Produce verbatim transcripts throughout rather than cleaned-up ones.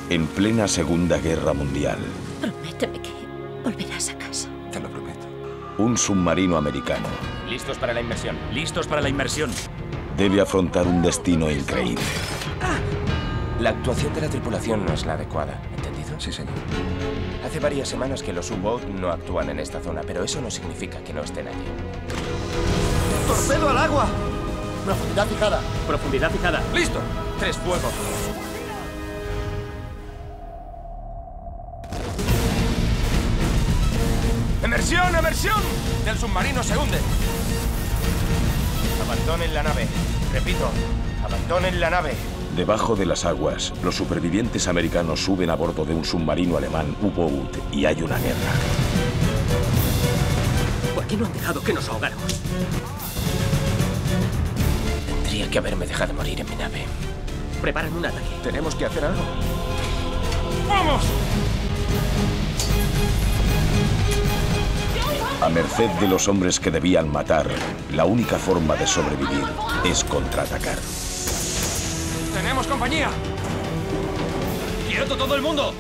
En plena Segunda Guerra Mundial, Prométeme que volverás a casa. Te lo prometo. un submarino americano Listos para la inmersión. Listos para la inmersión. debe afrontar un destino increíble. La actuación de la tripulación no es la adecuada, ¿entendido? Sí, señor. Hace varias semanas que los U-Boat no actúan en esta zona, pero eso no significa que no estén allí. ¡Torpedo al agua! Profundidad fijada. Profundidad fijada. ¡Listo! Tres fuego. ¡Emersión, emersión! ¡El submarino se hunde! Abandonen la nave. Repito, abandonen la nave. Debajo de las aguas, los supervivientes americanos suben a bordo de un submarino alemán U-Boat y hay una guerra. ¿Por qué no han dejado que nos ahogáramos? Tendría que haberme dejado morir en mi nave. Preparan un ataque. Tenemos que hacer algo. ¡Vamos! A merced de los hombres que debían matar, la única forma de sobrevivir es contraatacar. ¡Tenemos compañía! ¡Quieto todo el mundo!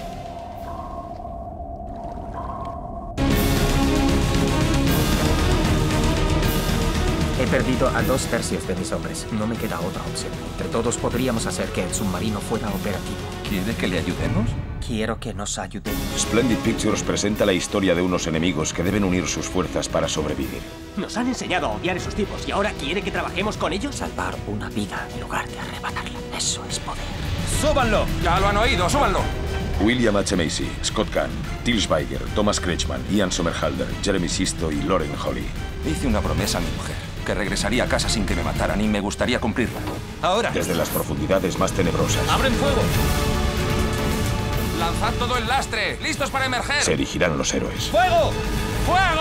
He perdido a dos tercios de mis hombres. No me queda otra opción. Entre todos podríamos hacer que el submarino fuera operativo. ¿Quiere que le ayudemos? Quiero que nos ayuden. Splendid Pictures presenta la historia de unos enemigos que deben unir sus fuerzas para sobrevivir. Nos han enseñado a odiar a esos tipos y ahora quiere que trabajemos con ellos. Salvar una vida en lugar de arrebatarla. Eso es poder. ¡Súbanlo! Ya lo han oído, súbanlo. William H. Macy, Scott Caan, Til Schweiger, Thomas Kretschmann, Ian Somerhalder, Jeremy Sisto y Lauren Holly. Hice una promesa a mi mujer, que regresaría a casa sin que me mataran y me gustaría cumplirla. Ahora. Desde las profundidades más tenebrosas, ¡Abren fuego! ¡Lanzad todo el lastre! ¡Listos para emerger! se erigirán los héroes. ¡Fuego! ¡Fuego!